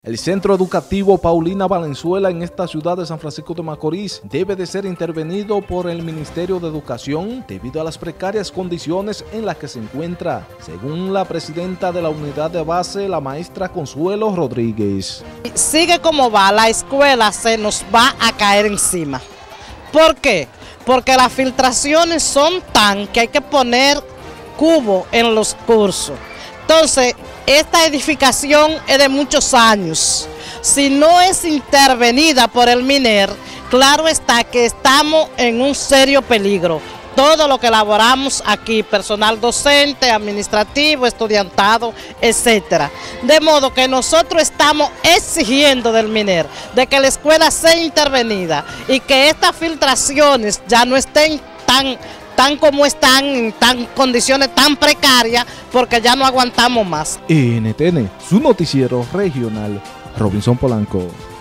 El centro educativo Paulina Valenzuela en esta ciudad de San Francisco de Macorís debe de ser intervenido por el Ministerio de Educación debido a las precarias condiciones en las que se encuentra, según la presidenta de la unidad de base, la maestra Consuelo Rodríguez. Sigue como va, la escuela se nos va a caer encima. ¿Por qué? Porque las filtraciones son tan que hay que poner cubo en los cursos. Entonces, esta edificación es de muchos años. Si no es intervenida por el MINER, claro está que estamos en un serio peligro. Todo lo que elaboramos aquí, personal docente, administrativo, estudiantado, etcétera. De modo que nosotros estamos exigiendo del MINER de que la escuela sea intervenida y que estas filtraciones ya no estén tan como están, en condiciones tan precarias, porque ya no aguantamos más. NTN, su noticiero regional, Robinson Polanco.